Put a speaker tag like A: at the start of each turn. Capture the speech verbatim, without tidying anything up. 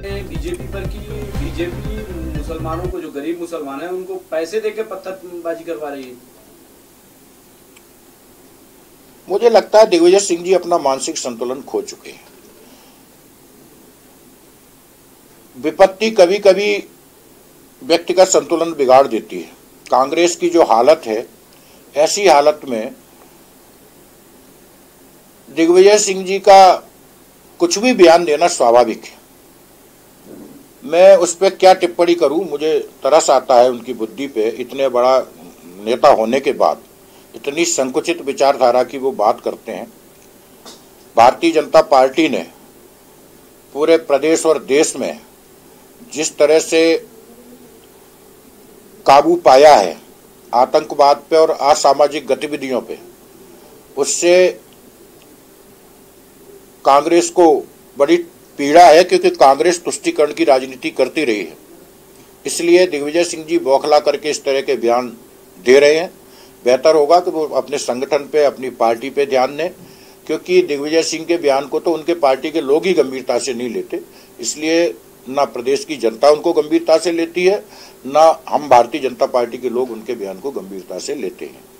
A: BJP पर कि BJP मुसलमानों को, जो गरीब मुसलमान हैं, उनको पैसे देके पत्थरबाजी करवा रही है।
B: मुझे लगता है दिग्विजय सिंह जी अपना मानसिक संतुलन खो चुके हैं। विपत्ति कभी कभी व्यक्ति का संतुलन बिगाड़ देती है। कांग्रेस की जो हालत है, ऐसी हालत में दिग्विजय सिंह जी का कुछ भी बयान देना स्वाभाविक है। मैं उस पर क्या टिप्पणी करूं, मुझे तरस आता है उनकी बुद्धि पे। इतने बड़ा नेता होने के बाद इतनी संकुचित विचारधारा की वो बात करते हैं। भारतीय जनता पार्टी ने पूरे प्रदेश और देश में जिस तरह से काबू पाया है आतंकवाद पे और असामाजिक गतिविधियों पे, उससे कांग्रेस को बड़ी पीड़ा है, क्योंकि कांग्रेस तुष्टीकरण की राजनीति करती रही है। इसलिए दिग्विजय सिंह जी बौखला करके इस तरह के बयान दे रहे हैं। बेहतर होगा कि वो अपने संगठन पे, अपनी पार्टी पे ध्यान दें, क्योंकि दिग्विजय सिंह के बयान को तो उनके पार्टी के लोग ही गंभीरता से नहीं लेते। इसलिए ना प्रदेश की जनता उनको गंभीरता से लेती है, ना हम भारतीय जनता पार्टी के लोग उनके बयान को गंभीरता से लेते हैं।